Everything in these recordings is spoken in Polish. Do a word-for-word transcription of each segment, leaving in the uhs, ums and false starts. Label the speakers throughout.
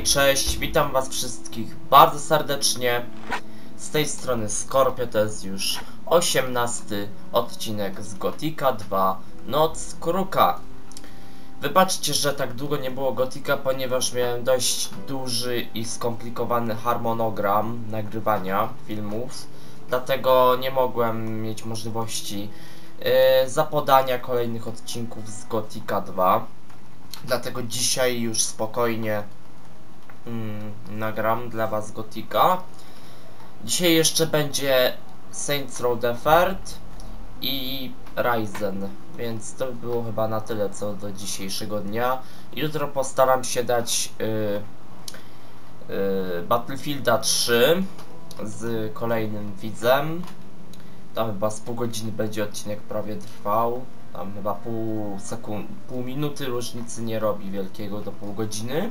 Speaker 1: cześć, witam was wszystkich bardzo serdecznie. Z tej strony Skorpio, to jest już osiemnasty odcinek z Gothica dwa Noc Kruka. Wybaczcie, że tak długo nie było Gothica, ponieważ miałem dość duży i skomplikowany harmonogram nagrywania filmów. Dlatego nie mogłem mieć możliwości yy, zapodania kolejnych odcinków z Gothica dwa. Dlatego dzisiaj już spokojnie mm, nagram dla was Gothica. Dzisiaj jeszcze będzie Saints Row the Third i Ryzen, więc to by było chyba na tyle co do dzisiejszego dnia. Jutro postaram się dać yy, yy, Battlefielda trzy z kolejnym widzem. Tam chyba z pół godziny będzie odcinek prawie trwał. Tam chyba pół sekund, pół minuty różnicy nie robi wielkiego do pół godziny.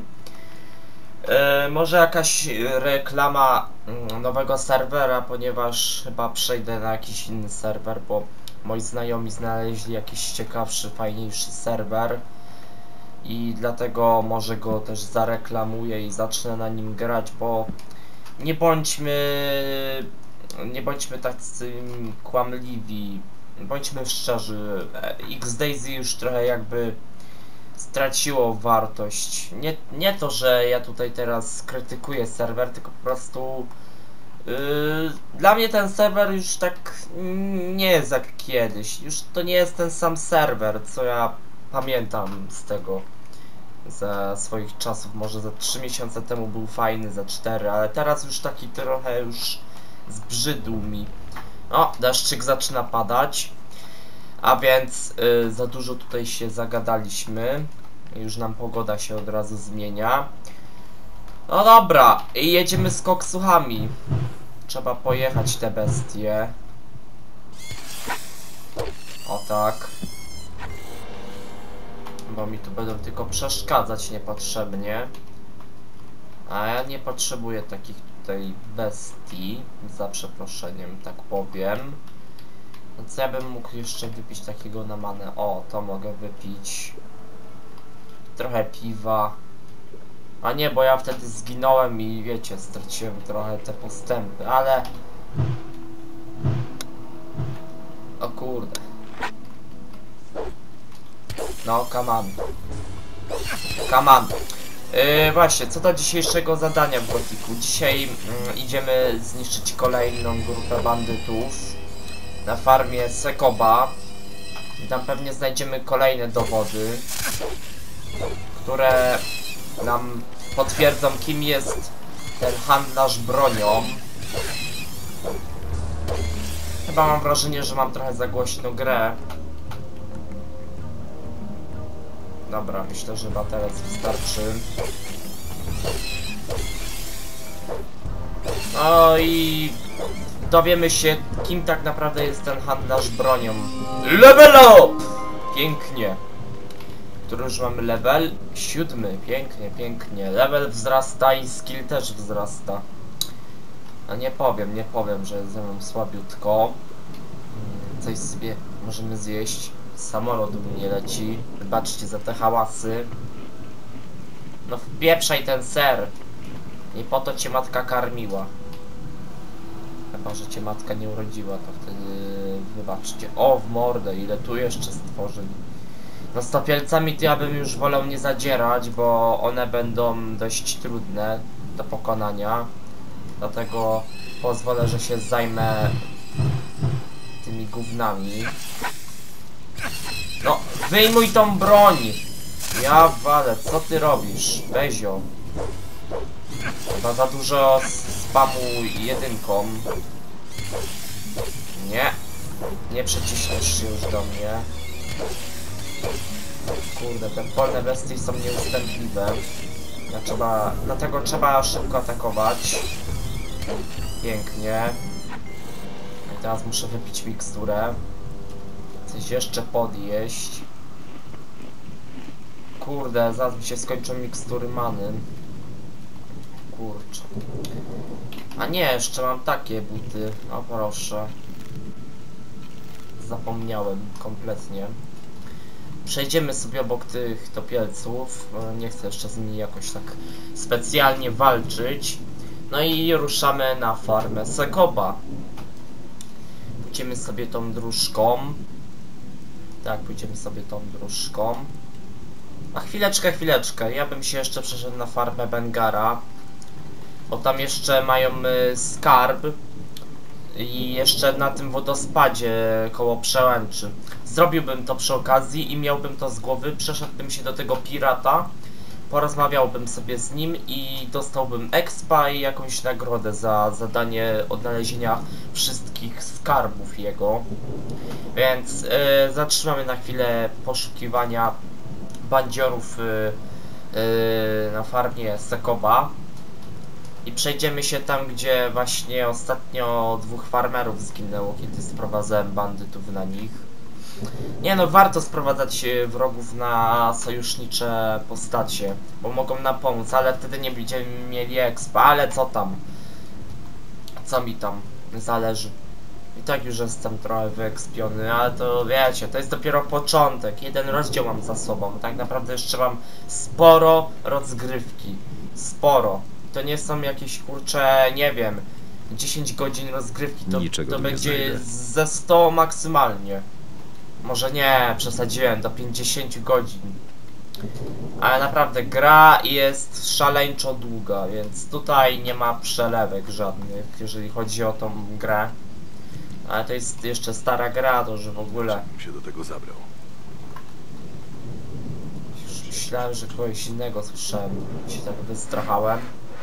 Speaker 1: Yy, może jakaś reklama nowego serwera, ponieważ chyba przejdę na jakiś inny serwer, bo moi znajomi znaleźli jakiś ciekawszy, fajniejszy serwer i dlatego może go też zareklamuję i zacznę na nim grać, bo nie bądźmy nie bądźmy tacy kłamliwi, bądźmy szczerzy. X-Daisy już trochę jakby straciło wartość. Nie, nie to, że ja tutaj teraz krytykuję serwer, tylko po prostu yy, dla mnie ten serwer już tak nie jest jak kiedyś. Już to nie jest ten sam serwer, co ja pamiętam z tego, ze swoich czasów. Może za trzy miesiące temu był fajny, za cztery, ale teraz już taki trochę już zbrzydł mi. O, deszczyk zaczyna padać. A więc y, za dużo tutaj się zagadaliśmy. Już nam pogoda się od razu zmienia. No dobra, i jedziemy z koksuchami. Trzeba pojechać te bestie. O tak. Bo mi tu będą tylko przeszkadzać niepotrzebnie. A ja nie potrzebuję takich tutaj bestii. Za przeproszeniem, tak powiem. No co ja bym mógł jeszcze wypić takiego na manę? O, to mogę wypić. Trochę piwa. A nie, bo ja wtedy zginąłem i wiecie, straciłem trochę te postępy, ale... O kurde. No, come on. Come on. Yy, właśnie, co do dzisiejszego zadania w Gothicu. Dzisiaj yy, idziemy zniszczyć kolejną grupę bandytów na farmie Sekoba. I tam pewnie znajdziemy kolejne dowody, które nam potwierdzą, kim jest ten handlarz bronią. Chyba mam wrażenie, że mam trochę za głośną grę. Dobra, myślę, że bateria wystarczy. No i dowiemy się, kim tak naprawdę jest ten handlarz bronią. Level up! Pięknie. Który już mamy level? Siódmy. Pięknie, pięknie. Level wzrasta i skill też wzrasta. No nie powiem, nie powiem, że jest ze mną słabiutko. Coś sobie możemy zjeść. Samolot u mnie leci. Wybaczcie za te hałasy. No wpieprzaj ten ser. Nie po to cię matka karmiła. Chyba, że cię matka nie urodziła, to wtedy wybaczcie. O, w mordę, ile tu jeszcze stworzeń. No z topielcami to ja bym już wolał nie zadzierać, bo one będą dość trudne do pokonania. Dlatego pozwolę, że się zajmę tymi gównami. No, wyjmuj tą broń! Ja walę, co ty robisz? Bezio. Chyba za dużo spamu jedynką. Nie. Nie przeciśniesz się już do mnie. Kurde, te polne bestie są nieustępliwe. Ja trzeba, dlatego trzeba szybko atakować. Pięknie. I teraz muszę wypić miksturę. Coś jeszcze podjeść. Kurde, zaraz mi się skończą mikstury many. Kurczę. A nie, jeszcze mam takie buty. O proszę. Zapomniałem kompletnie. Przejdziemy sobie obok tych topielców. Nie chcę jeszcze z nimi jakoś tak specjalnie walczyć. No i ruszamy na farmę Sekoba. Pójdziemy sobie tą dróżką. Tak, pójdziemy sobie tą dróżką. A chwileczkę, chwileczkę. Ja bym się jeszcze przeszedł na farmę Bengara. Bo tam jeszcze mają y, skarb. I jeszcze na tym wodospadzie koło przełęczy. Zrobiłbym to przy okazji i miałbym to z głowy. Przeszedłbym się do tego pirata. Porozmawiałbym sobie z nim i dostałbym expa i jakąś nagrodę za zadanie odnalezienia wszystkich skarbów jego. Więc yy, zatrzymamy na chwilę poszukiwania bandziorów yy, yy, na farmie Sekoba. I przejdziemy się tam, gdzie właśnie ostatnio dwóch farmerów zginęło, kiedy sprowadzałem bandytów na nich. Nie no, warto sprowadzać wrogów na sojusznicze postacie, bo mogą nam pomóc, ale wtedy nie będziemy mieli expa, ale co tam? Co mi tam zależy? I tak już jestem trochę wyekspiony, ale to wiecie, to jest dopiero początek. Jeden rozdział mam za sobą, tak naprawdę jeszcze mam sporo rozgrywki. Sporo. To nie są jakieś, kurcze, nie wiem, dziesięć godzin rozgrywki, to, to będzie ze sto maksymalnie. Może nie, przesadziłem, do pięćdziesięciu godzin. Ale naprawdę gra jest szaleńczo długa, więc tutaj nie ma przelewek żadnych, jeżeli chodzi o tą grę. Ale to jest jeszcze stara gra, to że w ogóle...
Speaker 2: się do tego zabrał.
Speaker 1: Już myślałem, że kogoś innego słyszałem, się tak wystrachałem.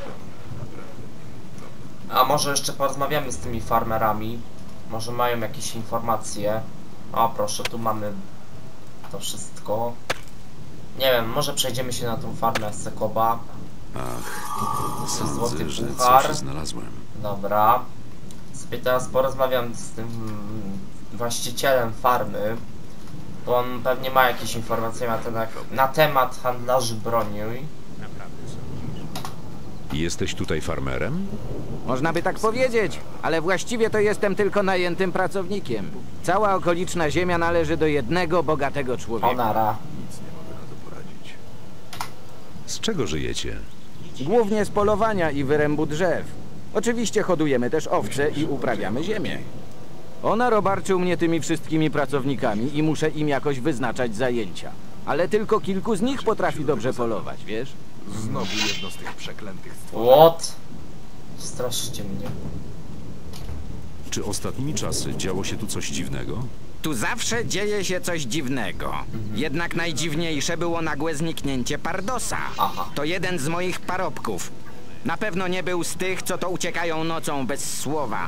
Speaker 1: A może jeszcze porozmawiamy z tymi farmerami. Może mają jakieś informacje. O proszę, tu mamy to wszystko. Nie wiem, może przejdziemy się na tą farmę Sekoba.
Speaker 2: Ach,
Speaker 1: Złoty
Speaker 2: sądzę, że
Speaker 1: puchar.
Speaker 2: coś znalazłem.
Speaker 1: Dobra. Sobie teraz porozmawiam z tym właścicielem farmy. Bo on pewnie ma jakieś informacje na temat, na temat handlarzy broni.
Speaker 3: Jesteś tutaj farmerem?
Speaker 4: Można by tak powiedzieć, ale właściwie to jestem tylko najętym pracownikiem. Cała okoliczna ziemia należy do jednego bogatego człowieka.
Speaker 1: Onara.
Speaker 2: Nic nie mogę na to poradzić.
Speaker 3: Z czego żyjecie?
Speaker 4: Głównie z polowania i wyrębu drzew. Oczywiście hodujemy też owce i uprawiamy ziemię. Ona robarczył mnie tymi wszystkimi pracownikami i muszę im jakoś wyznaczać zajęcia. Ale tylko kilku z nich potrafi dobrze polować, wiesz?
Speaker 2: Znowu jedno z tych przeklętych stworzeń.
Speaker 1: What? Straszcie mnie.
Speaker 3: Czy ostatnimi czasy działo się tu coś dziwnego?
Speaker 5: Tu zawsze dzieje się coś dziwnego. Jednak najdziwniejsze było nagłe zniknięcie Pardosa.
Speaker 1: Aha.
Speaker 5: To jeden z moich parobków. Na pewno nie był z tych, co to uciekają nocą bez słowa.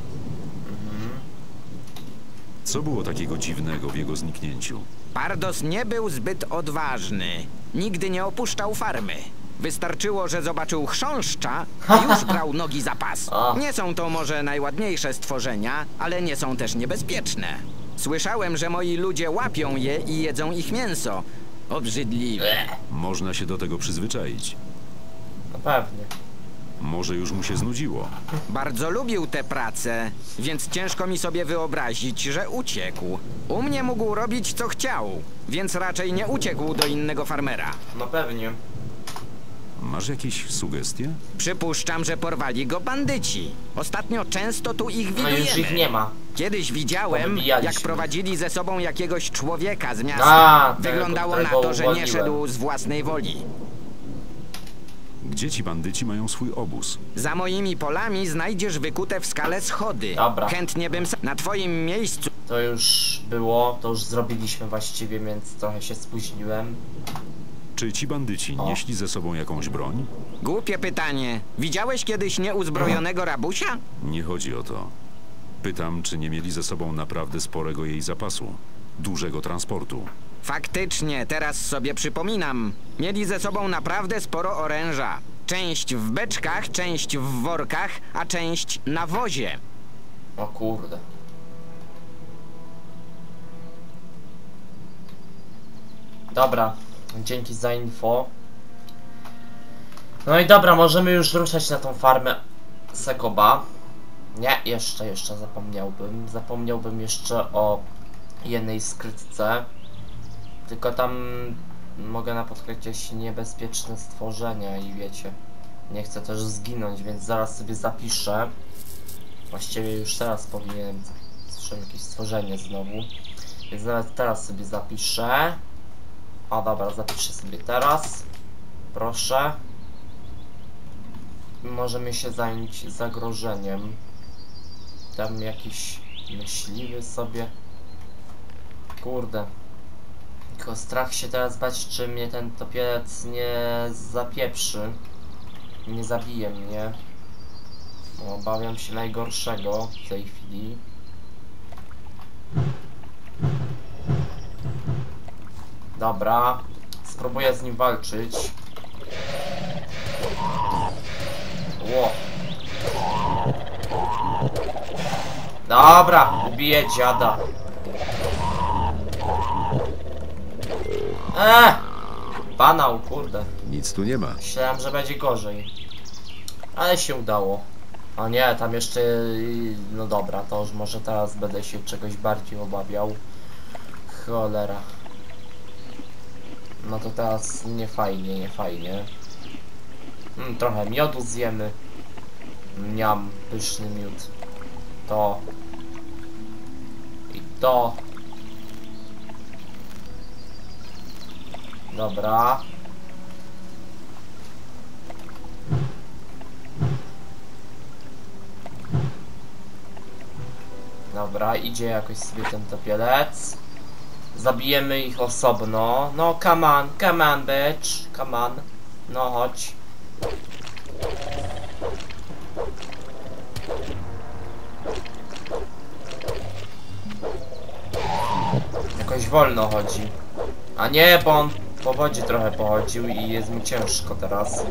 Speaker 3: Co było takiego dziwnego w jego zniknięciu?
Speaker 5: Pardos nie był zbyt odważny. Nigdy nie opuszczał farmy. Wystarczyło, że zobaczył chrząszcza i już brał nogi za pas. Nie są to może najładniejsze stworzenia, ale nie są też niebezpieczne. Słyszałem, że moi ludzie łapią je i jedzą ich mięso. Obrzydliwe.
Speaker 3: Można się do tego przyzwyczaić.
Speaker 1: No pewnie.
Speaker 3: Może już mu się znudziło.
Speaker 5: Bardzo lubił tę pracę, więc ciężko mi sobie wyobrazić, że uciekł. U mnie mógł robić co chciał, więc raczej nie uciekł do innego farmera.
Speaker 1: No pewnie.
Speaker 3: Masz jakieś sugestie?
Speaker 5: Przypuszczam, że porwali go bandyci. Ostatnio często tu ich
Speaker 1: No
Speaker 5: widujemy.
Speaker 1: już ich nie ma.
Speaker 5: Kiedyś widziałem,
Speaker 1: Powybijaliśmy.
Speaker 5: jak prowadzili ze sobą jakiegoś człowieka z miasta.
Speaker 1: A, tego,
Speaker 5: Wyglądało na
Speaker 1: którego
Speaker 5: to, że nie
Speaker 1: uwolniłem.
Speaker 5: szedł z własnej woli.
Speaker 3: Gdzie ci bandyci mają swój obóz?
Speaker 5: Za moimi polami znajdziesz wykute w skale schody.
Speaker 1: Dobra.
Speaker 5: Chętnie bym sa- na twoim miejscu...
Speaker 1: To już było, to już zrobiliśmy właściwie, więc trochę się spóźniłem.
Speaker 3: Czy ci bandyci
Speaker 1: O.
Speaker 3: nieśli ze sobą jakąś broń?
Speaker 5: Głupie pytanie. Widziałeś kiedyś nieuzbrojonego rabusia?
Speaker 3: Nie chodzi o to. Pytam, czy nie mieli ze sobą naprawdę sporego jej zapasu. Dużego transportu.
Speaker 5: Faktycznie, teraz sobie przypominam. Mieli ze sobą naprawdę sporo oręża. Część w beczkach, część w workach, a część na wozie.
Speaker 1: O kurde. Dobra, dzięki za info. No i dobra, możemy już ruszać na tą farmę Sekoba. Nie, jeszcze, jeszcze zapomniałbym. Zapomniałbym jeszcze o jednej skrytce. Tylko tam mogę napotkać jakieś niebezpieczne stworzenia i wiecie, nie chcę też zginąć, więc zaraz sobie zapiszę. Właściwie już teraz powinienem, słyszę jakieś stworzenie znowu, więc zaraz teraz sobie zapiszę. O dobra, zapiszę sobie teraz. Proszę. Możemy się zająć zagrożeniem. Tam jakiś myśliwy sobie. Kurde. Tylko strach się teraz bać, czy mnie ten topielec nie zapieprzy. Nie zabije mnie. Obawiam się najgorszego w tej chwili. Dobra. Spróbuję z nim walczyć. Ło. Dobra, ubiję dziada. Eee! Banał, kurde.
Speaker 2: Nic tu nie ma.
Speaker 1: Myślałem, że będzie gorzej. Ale się udało. O nie, tam jeszcze... No dobra, to już może teraz będę się czegoś bardziej obawiał. Cholera. No to teraz nie fajnie, nie fajnie. Hmm, trochę miodu zjemy. Miam, pyszny miód. To. I to. Dobra. Dobra, idzie jakoś sobie ten topielec. Zabijemy ich osobno. No, come on, come on, bitch. Come on. No, chodź. Jakoś wolno chodzi. A nie, bo on po wodzie trochę pochodził i jest mi ciężko teraz.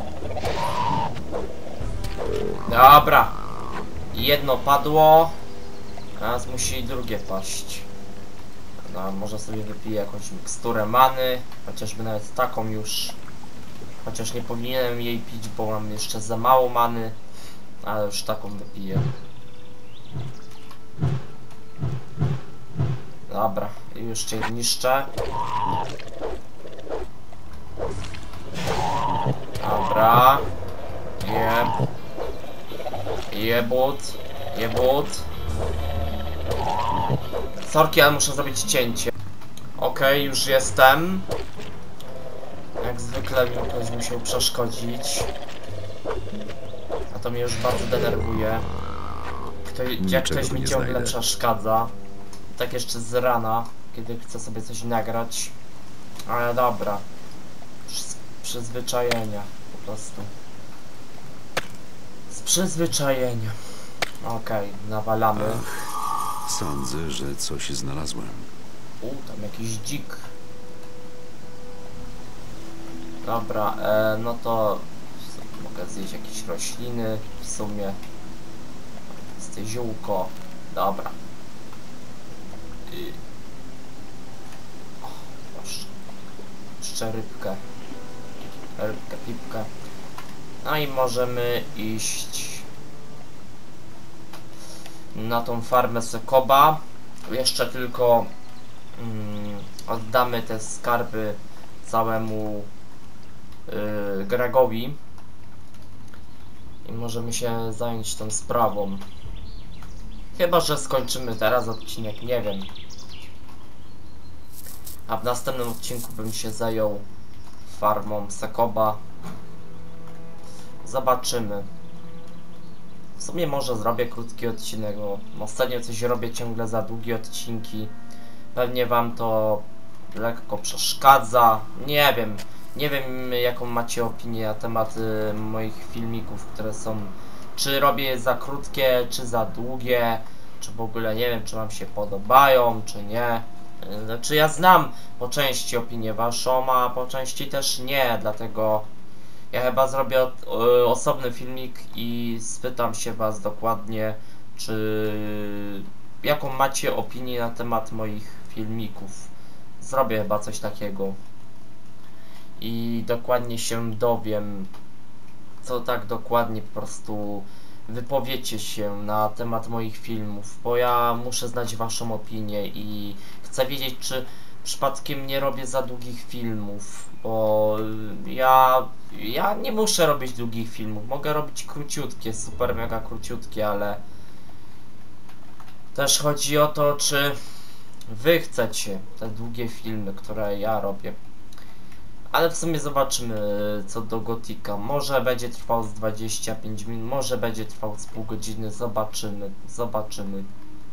Speaker 1: Dobra. Jedno padło. Teraz musi drugie paść. No, może sobie wypiję jakąś miksturę many. Chociażby nawet taką już. Chociaż nie powinienem jej pić, bo mam jeszcze za mało many. Ale już taką wypiję. Dobra, już cię niszczę. Dobra. Jeb. Jebut. Jebut. Sorki, ale muszę zrobić cięcie. Okej, okay, już jestem. Jak zwykle mi ktoś musiał przeszkodzić. A to mnie już bardzo denerwuje. Ktoś, jak ktoś mi ciągle znajdę. przeszkadza. Tak jeszcze z rana, kiedy chcę sobie coś nagrać. Ale dobra. Z przyzwyczajenia po prostu. Z przyzwyczajenia. Okej, okay, nawalamy.
Speaker 3: Ach, sądzę, że coś znalazłem.
Speaker 1: U, tam jakiś dzik. Dobra, e, no to mogę zjeść jakieś rośliny w sumie. Jest to ziółko. Dobra. I... O, proszę. Jeszcze rybkę. Rybkę, pipkę. No i możemy iść na tą farmę Sekoba. Jeszcze tylko mm, oddamy te skarby całemu yy, Gregowi i możemy się zająć tą sprawą. Chyba że skończymy teraz odcinek, nie wiem. A w następnym odcinku bym się zajął farmą Sekoba. Zobaczymy. W sumie może zrobię krótki odcinek, bo ostatnio coś robię ciągle za długie odcinki. Pewnie wam to lekko przeszkadza. Nie wiem. Nie wiem jaką macie opinię na temat y, moich filmików, które są... Czy robię je za krótkie, czy za długie. Czy w ogóle nie wiem, czy wam się podobają, czy nie. Znaczy ja znam po części opinię waszą, a po części też nie, dlatego ja chyba zrobię od, y, osobny filmik i spytam się was dokładnie, czy jaką macie opinię na temat moich filmików. Zrobię chyba coś takiego i dokładnie się dowiem, co tak dokładnie po prostu wypowiecie się na temat moich filmów, bo ja muszę znać waszą opinię i chcę wiedzieć, czy przypadkiem nie robię za długich filmów, bo ja, ja nie muszę robić długich filmów, mogę robić króciutkie, super mega króciutkie, ale też chodzi o to, czy wy chcecie te długie filmy, które ja robię. Ale w sumie zobaczymy co do Gotika. Może będzie trwał z dwadzieścia pięć minut, może będzie trwał z pół godziny, zobaczymy, zobaczymy.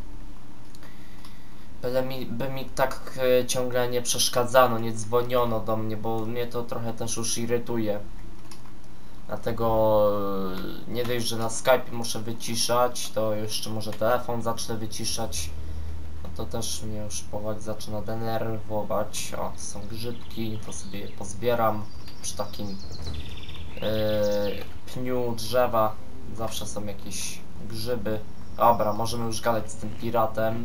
Speaker 1: Byle mi, by mi tak y, ciągle nie przeszkadzano, nie dzwoniono do mnie, bo mnie to trochę też już irytuje. Dlatego y, nie dość, że na Skype muszę wyciszać, to jeszcze może telefon zacznę wyciszać. No to też mnie już powoli zaczyna denerwować. O, to są grzybki, to sobie je pozbieram. Przy takim y, pniu drzewa zawsze są jakieś grzyby. Dobra, możemy już gadać z tym piratem.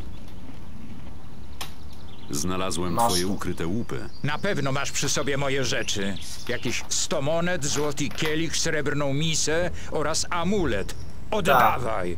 Speaker 3: Znalazłem
Speaker 1: Masz
Speaker 3: twoje
Speaker 1: tu.
Speaker 3: ukryte łupy.
Speaker 6: Na pewno masz przy sobie moje rzeczy. Jakieś sto monet, złoty kielich, srebrną misę oraz amulet. Oddawaj!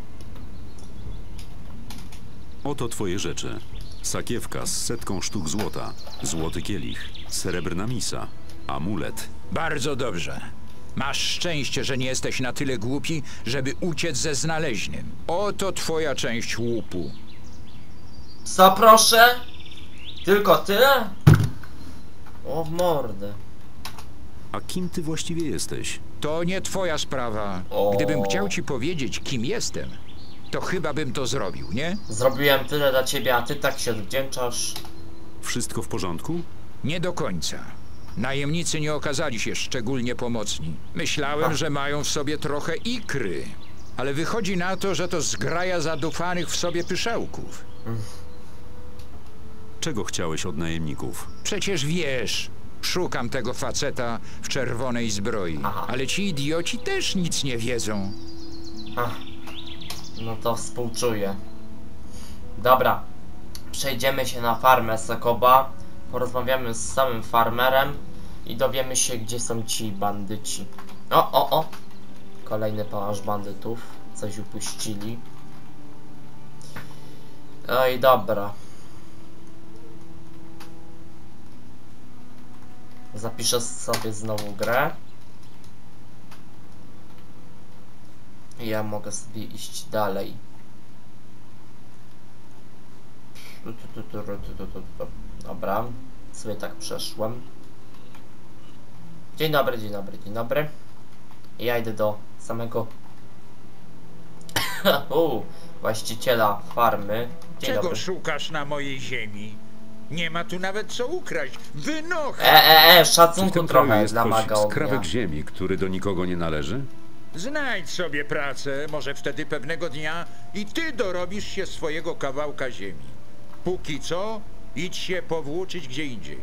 Speaker 3: Oto twoje rzeczy. Sakiewka z setką sztuk złota, złoty kielich, srebrna misa, amulet.
Speaker 6: Bardzo dobrze. Masz szczęście, że nie jesteś na tyle głupi, żeby uciec ze znaleźnym. Oto twoja część łupu.
Speaker 1: Co proszę? Tylko tyle? O w mordę.
Speaker 3: A kim ty właściwie jesteś?
Speaker 6: To nie twoja sprawa.
Speaker 1: O.
Speaker 6: Gdybym chciał ci powiedzieć, kim jestem, to chyba bym to zrobił, nie?
Speaker 1: Zrobiłem tyle dla ciebie, a ty tak się odwdzięczasz.
Speaker 3: Wszystko w porządku?
Speaker 6: Nie do końca. Najemnicy nie okazali się szczególnie pomocni. Myślałem,
Speaker 1: Ha.
Speaker 6: że mają w sobie trochę ikry. Ale wychodzi na to, że to zgraja zadufanych w sobie pyszałków.
Speaker 3: Czego chciałeś od najemników?
Speaker 6: Przecież wiesz, szukam tego faceta w czerwonej zbroi.
Speaker 1: Aha.
Speaker 6: Ale ci idioci też nic nie wiedzą.
Speaker 1: Ach, no to współczuję. Dobra, przejdziemy się na farmę Sekoba, porozmawiamy z samym farmerem i dowiemy się, gdzie są ci bandyci. O, o, o! Kolejny pałac bandytów, coś upuścili. Oj, dobra. Zapiszę sobie znowu grę. I ja mogę sobie iść dalej. Dobra, sobie tak przeszłem. Dzień dobry, dzień dobry, dzień dobry. Ja idę do samego U, właściciela farmy. Dzień
Speaker 7: Czego
Speaker 1: dobry.
Speaker 7: szukasz na mojej ziemi? Nie ma tu nawet co ukraść. Wynocha!
Speaker 1: E, e, e,
Speaker 3: Czy w
Speaker 1: szacunku
Speaker 3: tym kraju
Speaker 1: trochę
Speaker 3: jest
Speaker 1: dla
Speaker 3: choć
Speaker 1: maga ognia.
Speaker 3: skrawek ziemi, który do nikogo nie należy?
Speaker 7: Znajdź sobie pracę, może wtedy pewnego dnia i ty dorobisz się swojego kawałka ziemi. Póki co, idź się powłóczyć gdzie indziej.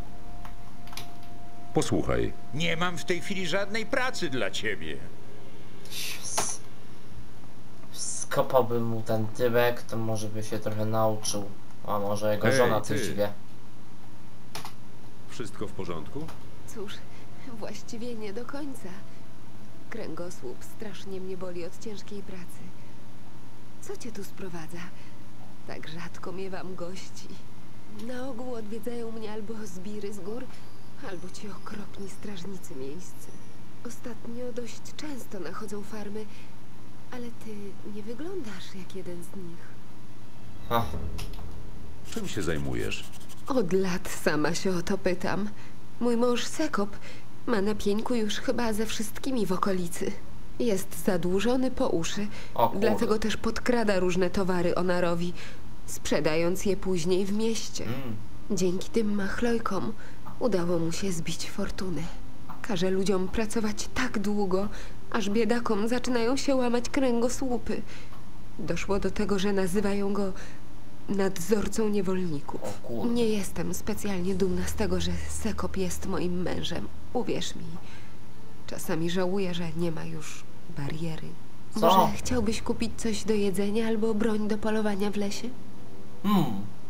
Speaker 3: Posłuchaj,
Speaker 7: Nie mam w tej chwili żadnej pracy dla ciebie.
Speaker 1: S- Skopałbym mu ten tyłek, to może by się trochę nauczył. A może jego
Speaker 3: Ej,
Speaker 1: żona coś
Speaker 3: ty.
Speaker 1: wie.
Speaker 3: wszystko w porządku?
Speaker 8: Cóż, właściwie nie do końca. Kręgosłup strasznie mnie boli od ciężkiej pracy. Co cię tu sprowadza? Tak rzadko miewam gości. Na ogół odwiedzają mnie albo zbiry z gór, albo ci okropni strażnicy miejscy. Ostatnio dość często nachodzą farmy, ale ty nie wyglądasz jak jeden z nich.
Speaker 1: Ha.
Speaker 3: Czym się zajmujesz?
Speaker 8: Od lat sama się o to pytam. Mój mąż Sekop ma na pieńku już chyba ze wszystkimi w okolicy. Jest zadłużony po uszy,
Speaker 1: O kurde.
Speaker 8: dlatego też podkrada różne towary Onarowi, sprzedając je później w mieście.
Speaker 1: Mm.
Speaker 8: Dzięki tym machlojkom udało mu się zbić fortunę. Każe ludziom pracować tak długo, aż biedakom zaczynają się łamać kręgosłupy. Doszło do tego, że nazywają go nadzorcą niewolników.
Speaker 1: O kurde.
Speaker 8: Nie jestem specjalnie dumna z tego, że Sekop jest moim mężem. Uwierz mi. Czasami żałuję, że nie ma już bariery.
Speaker 1: Co?
Speaker 8: Może chciałbyś kupić coś do jedzenia albo broń do polowania w lesie?
Speaker 1: Hmm.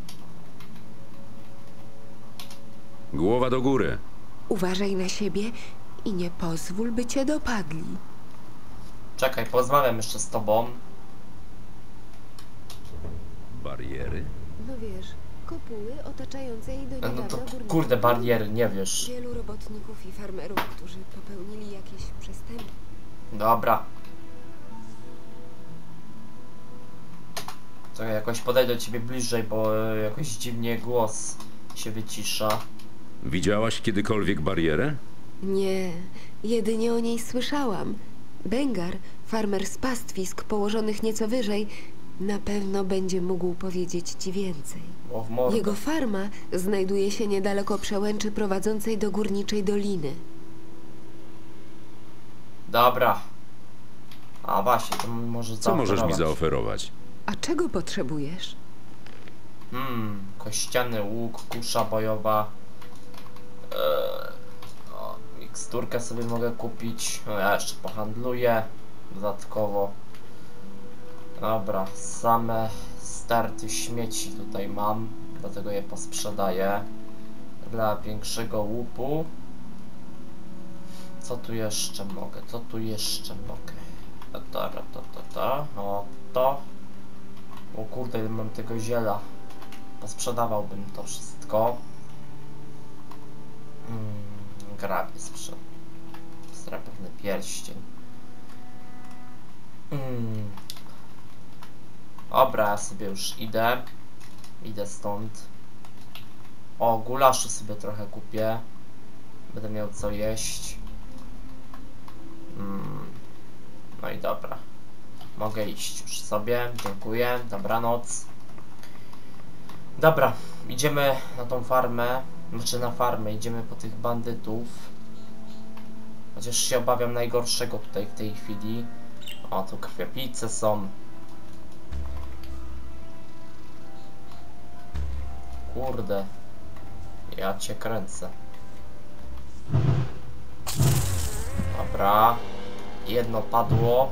Speaker 3: Głowa do góry.
Speaker 8: Uważaj na siebie i nie pozwól, by cię dopadli.
Speaker 1: Czekaj, porozmawiam jeszcze z tobą.
Speaker 3: Bariery?
Speaker 8: No wiesz, kopuły otaczającej do
Speaker 1: No
Speaker 8: niedawna
Speaker 1: to
Speaker 8: górnicze
Speaker 1: kurde,
Speaker 8: kopuły.
Speaker 1: bariery, nie wiesz.
Speaker 8: Wielu robotników i farmerów, którzy popełnili jakieś przestępstwo.
Speaker 1: Dobra. To jakoś podejdę do ciebie bliżej, bo e, jakoś dziwnie głos się wycisza.
Speaker 3: Widziałaś kiedykolwiek barierę?
Speaker 8: Nie, jedynie o niej słyszałam. Bengar, farmer z pastwisk położonych nieco wyżej, na pewno będzie mógł powiedzieć ci więcej.
Speaker 1: O, w mordę.
Speaker 8: Jego farma znajduje się niedaleko przełęczy prowadzącej do górniczej doliny.
Speaker 1: Dobra. A właśnie, to może
Speaker 3: Co możesz mi
Speaker 1: zaoferować.
Speaker 3: zaoferować?
Speaker 8: A czego potrzebujesz?
Speaker 1: Hmm, kościany łuk, kusza bojowa. Eee, o, miksturkę sobie mogę kupić. No ja jeszcze pohandluję dodatkowo. Dobra, same sterty śmieci tutaj mam, dlatego je posprzedaję. Dla większego łupu. Co tu jeszcze mogę? Co tu jeszcze mogę? Ta, ta, ta, ta, ta. O, to. O kurde, ile mam tego ziela. Posprzedawałbym to wszystko. Hmm, grabie sprzed. Srebrny pierścień. Hmm. Dobra, ja sobie już idę. Idę stąd. O, gulaszu sobie trochę kupię. Będę miał co jeść. Hmm. No i dobra. Mogę iść już sobie. Dziękuję. Dobranoc. Dobra, idziemy na tą farmę. Znaczy na farmę. Idziemy po tych bandytów. Chociaż się obawiam najgorszego tutaj w tej chwili. O, tu krwiopijce są. Kurde. Ja cię kręcę. Dobra. Jedno padło.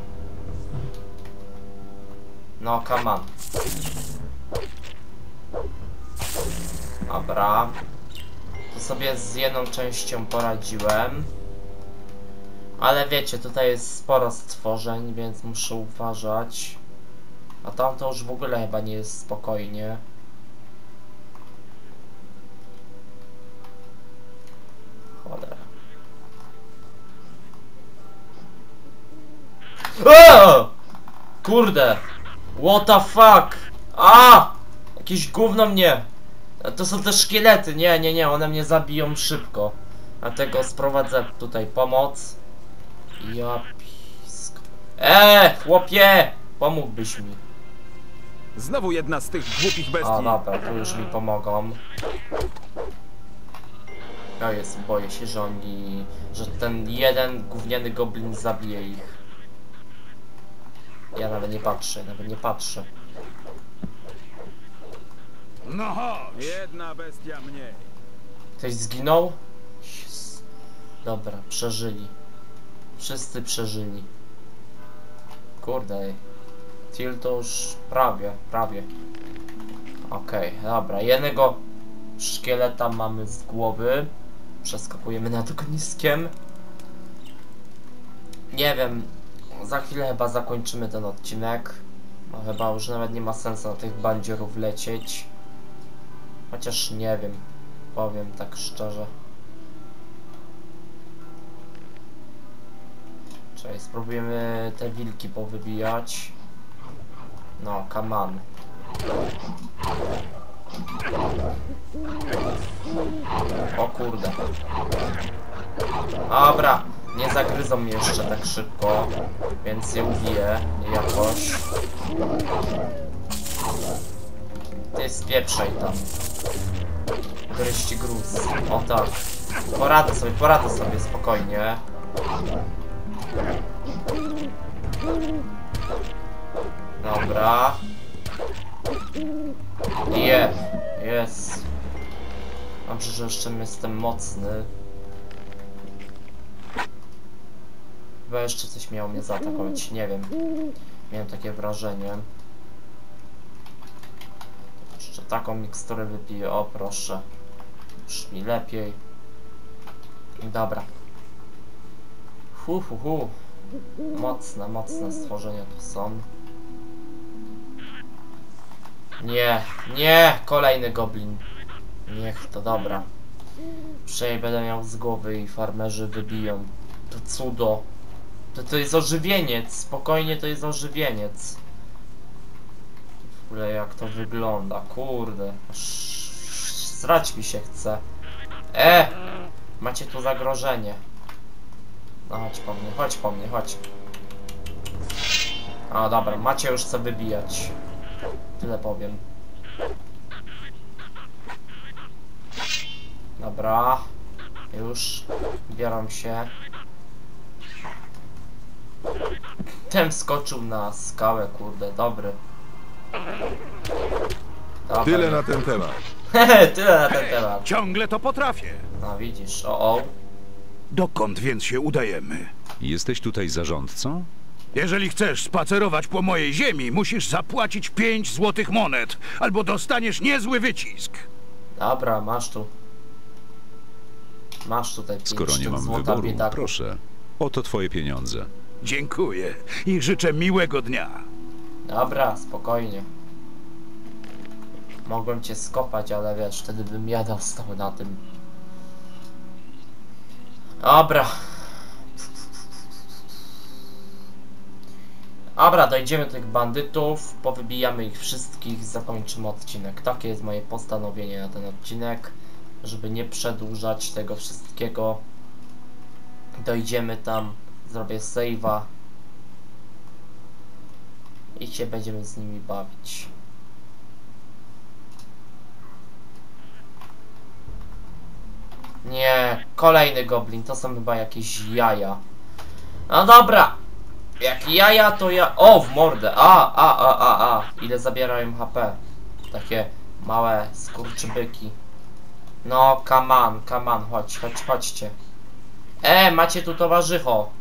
Speaker 1: No, come on. Dobra. To sobie z jedną częścią poradziłem. Ale wiecie, tutaj jest sporo stworzeń, więc muszę uważać. A tam to już w ogóle chyba nie jest spokojnie. Cholera. O! Kurde! What the fuck? A! Jakieś gówno mnie! To są te szkielety, nie, nie, nie, one mnie zabiją szybko. Dlatego sprowadzę tutaj pomoc. Ja pisk... Eee, chłopie! Pomógłbyś mi.
Speaker 4: Znowu jedna z tych głupich bestii.
Speaker 1: O, dobra, tu już mi pomogą. Ja jest, boję się, że oni... że ten jeden gówniany goblin zabije ich. Ja nawet nie patrzę, nawet nie patrzę.
Speaker 4: No chodź! Jedna bestia mniej.
Speaker 1: Ktoś zginął? Yes. Dobra, przeżyli. Wszyscy przeżyli. Kurde. Til to już prawie, prawie. Okej, okay, dobra. Jednego szkieleta mamy z głowy. Przeskakujemy nad ogniskiem. Nie wiem. Za chwilę chyba zakończymy ten odcinek. No chyba już nawet nie ma sensu na tych bandziorów lecieć. Chociaż nie wiem. Powiem tak szczerze. Czekaj, spróbujemy te wilki powybijać. No, come on. O kurde. Dobra, nie zagryzą mnie jeszcze tak szybko, więc je ubiję jakoś. Ty spieprzaj tam. Gryźci gruz. O tak. Poradzę sobie, poradzę sobie spokojnie. Dobra. Je, jest. Dobrze, że jeszcze jestem mocny. Chyba jeszcze coś miało mnie zaatakować, nie wiem. Miałem takie wrażenie. Jeszcze taką miksturę wypiję, o proszę. Już mi lepiej. Dobra. Hu, hu, hu. Mocne, mocne stworzenia tu są. Nie, nie, kolejny goblin. Niech to, dobra. Przynajmniej będę miał z głowy i farmerzy wybiją. To cudo. To, to jest ożywieniec, spokojnie to jest ożywieniec. W ogóle jak to wygląda, kurde. Aż srać mi się chce. E! Macie tu zagrożenie. No chodź po mnie, chodź po mnie, chodź. A dobra, macie już co wybijać. Tyle powiem. Dobra. Już. Biorą się. Ten skoczył na skałę, kurde, dobry. Dobra.
Speaker 2: Tyle na ten temat.
Speaker 1: Hehe, tyle na ten temat.
Speaker 9: Ciągle to potrafię.
Speaker 1: No widzisz, o o.
Speaker 9: Dokąd więc się udajemy?
Speaker 3: Jesteś tutaj zarządcą?
Speaker 9: Jeżeli chcesz spacerować po mojej ziemi, musisz zapłacić pięć złotych monet, albo dostaniesz niezły wycisk.
Speaker 1: Dobra, masz tu. Masz tutaj pięć
Speaker 3: Skoro nie
Speaker 1: sztuk
Speaker 3: mam
Speaker 1: złota,
Speaker 3: wyboru,
Speaker 1: biedaku.
Speaker 3: proszę. Oto twoje pieniądze.
Speaker 9: Dziękuję i życzę miłego dnia.
Speaker 1: Dobra, spokojnie. Mogłem cię skopać, ale wiesz, wtedy bym ja dostał na tym. Dobra. Dobra, dojdziemy do tych bandytów, powybijamy ich wszystkich, zakończymy odcinek. Takie jest moje postanowienie na ten odcinek, żeby nie przedłużać tego wszystkiego. Dojdziemy tam, zrobię save'a i się będziemy z nimi bawić. Nie, kolejny goblin, to są chyba jakieś jaja. No dobra, jak jaja to ja... O, w mordę, a, a, a, a, a. Ile zabierają H P? Takie małe skurczybyki. No, come on, come on, chodź, chodź, chodźcie. E, macie tu towarzycho.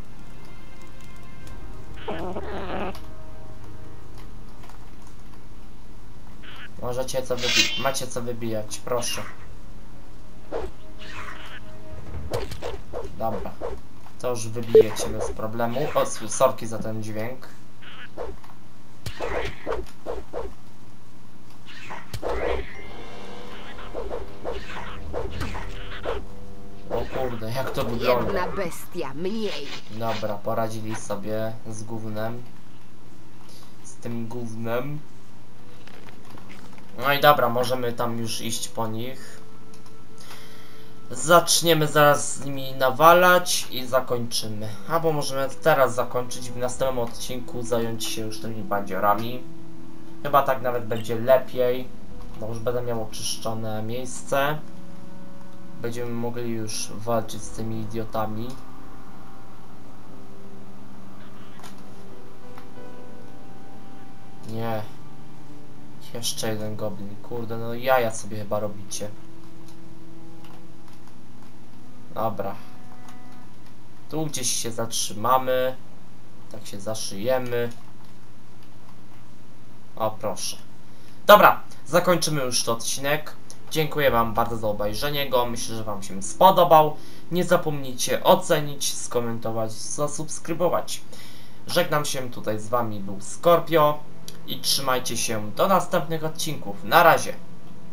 Speaker 1: Możecie co wybi... Macie co wybijać, proszę. Dobra. To już wybijecie bez problemu. O, sorki za ten dźwięk. O kurde, jak to wygląda.
Speaker 8: Jedna bestia mniej.
Speaker 1: Dobra, poradzili sobie z gównem. Z tym gównem. No i dobra, możemy tam już iść po nich. Zaczniemy zaraz z nimi nawalać i zakończymy. Albo możemy teraz zakończyć, w następnym odcinku zająć się już tymi bandziorami. Chyba tak nawet będzie lepiej, bo już będę miał oczyszczone miejsce. Będziemy mogli już walczyć z tymi idiotami. Nie. Jeszcze jeden goblin. Kurde, no jaja sobie chyba robicie. Dobra. Tu gdzieś się zatrzymamy. Tak się zaszyjemy. O, proszę. Dobra, zakończymy już ten odcinek. Dziękuję wam bardzo za obejrzenie go. Myślę, że wam się spodobał. Nie zapomnijcie ocenić, skomentować, zasubskrybować. Żegnam się tutaj z wami, był Skorpio. I trzymajcie się do następnych odcinków. Na razie.